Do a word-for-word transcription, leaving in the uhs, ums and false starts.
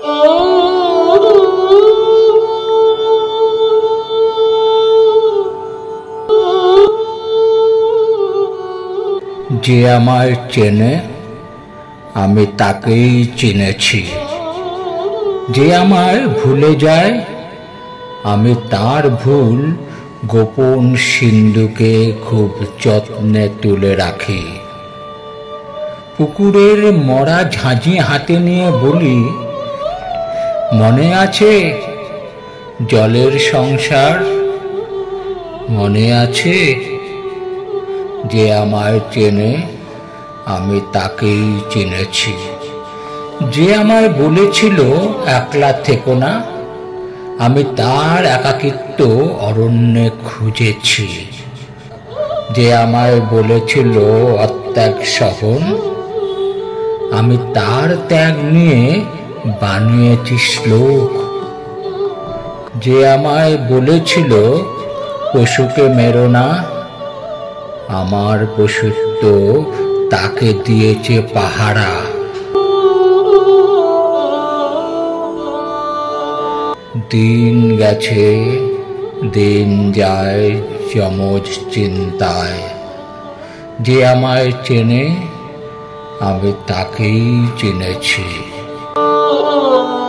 যে আমায় চেনে আমি তাকেই চিনেছি, যে আমায় ভুলে যায় আমি তার ভুল গোপন সিন্ধুকে খুব যত্নে তুলে রাখি। পুকুরের মরা ঝাঁঝি হাতে নিয়ে বলি, মনে আছে জলের সংসার, মনে আছে? যে আমায় চেনে আমি তাকেই চিনেছি, যে আমায় বলেছিল একলা থেকো না, আমি তার একাকিত্ব অরণ্যে খুঁজেছি। যে আমায় বলেছিল অত্যাগ সহন, আমি তার ত্যাগ নিয়ে বানিয়েছি শ্লোক। যে আমায় বলেছিল পশুকে মেরো না, আমার পশুত্ব তাকে দিয়েছে পাহারা। দিন গেছে, দিন যায় যমজ চিন্তায়, যে আমায় চেনে আমি তাকেই চিনেছি।